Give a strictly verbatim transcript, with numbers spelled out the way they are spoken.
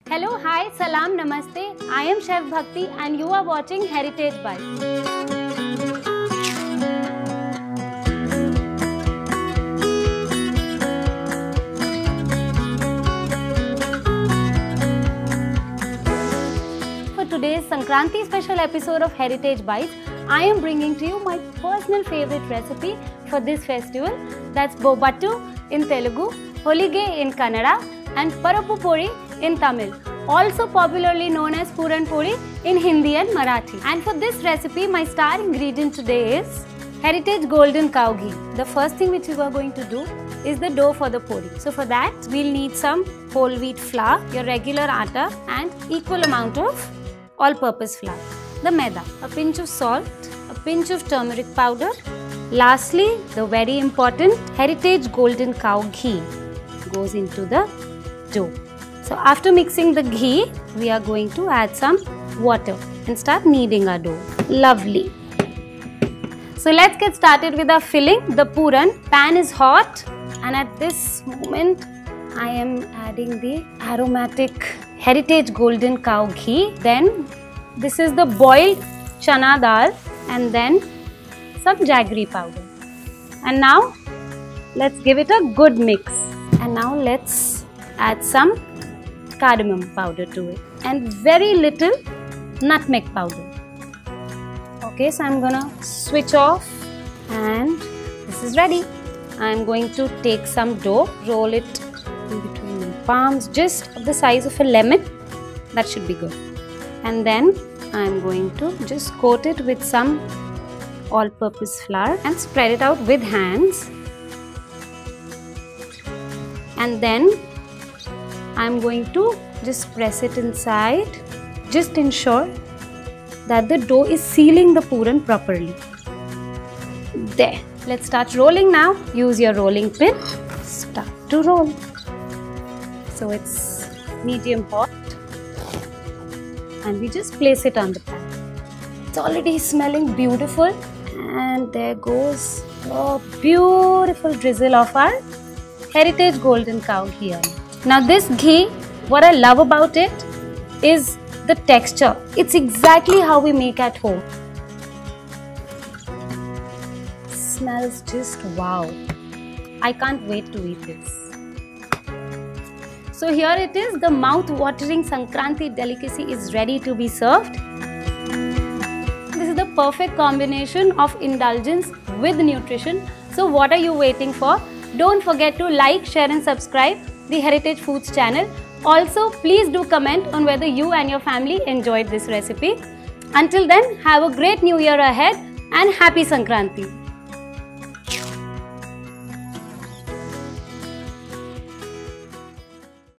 Hello, hi, salam, namaste. I am Chef Bhakti and you are watching Heritage Bytes. For today's Sankranti special episode of Heritage Bytes, I am bringing to you my personal favorite recipe for this festival. That's Bobbattu in Telugu, Holige in Kannada and Puran Poli in Tamil, also popularly known as Puran Poli in Hindi and Marathi. And for this recipe, my star ingredient today is Heritage Golden Cow Ghee. The first thing which we are going to do is the dough for the poli. So for that, we'll need some whole wheat flour, your regular atta and equal amount of all-purpose flour. The maida, a pinch of salt, a pinch of turmeric powder. Lastly, the very important Heritage Golden Cow Ghee goes into the dough. So after mixing the ghee, we are going to add some water and start kneading our dough. Lovely. So let's get started with our filling. The puran pan is hot and at this moment I am adding the aromatic Heritage Golden Cow Ghee. Then this is the boiled chana dal and then some jaggery powder. And now let's give it a good mix. And now let's add some cardamom powder to it and very little nutmeg powder. Okay, so I'm gonna switch off and this is ready. I'm going to take some dough, roll it in between my palms, just the size of a lemon. That should be good. And then I'm going to just coat it with some all-purpose flour and spread it out with hands. And then I'm going to just press it inside. Just ensure that the dough is sealing the puran properly. There. Let's start rolling now. Use your rolling pin. Start to roll. So it's medium hot. And we just place it on the pan. It's already smelling beautiful. And there goes a beautiful drizzle of our Heritage Golden Cow Ghee on it. Now this ghee, what I love about it is the texture. It's exactly how we make at home. Smells just wow. I can't wait to eat this. So here it is, the mouth-watering Sankranti delicacy is ready to be served. This is the perfect combination of indulgence with nutrition. So what are you waiting for? Don't forget to like, share and subscribe the Heritage Foods channel. Also, please do comment on whether you and your family enjoyed this recipe. Until then, have a great new year ahead and happy Sankranti.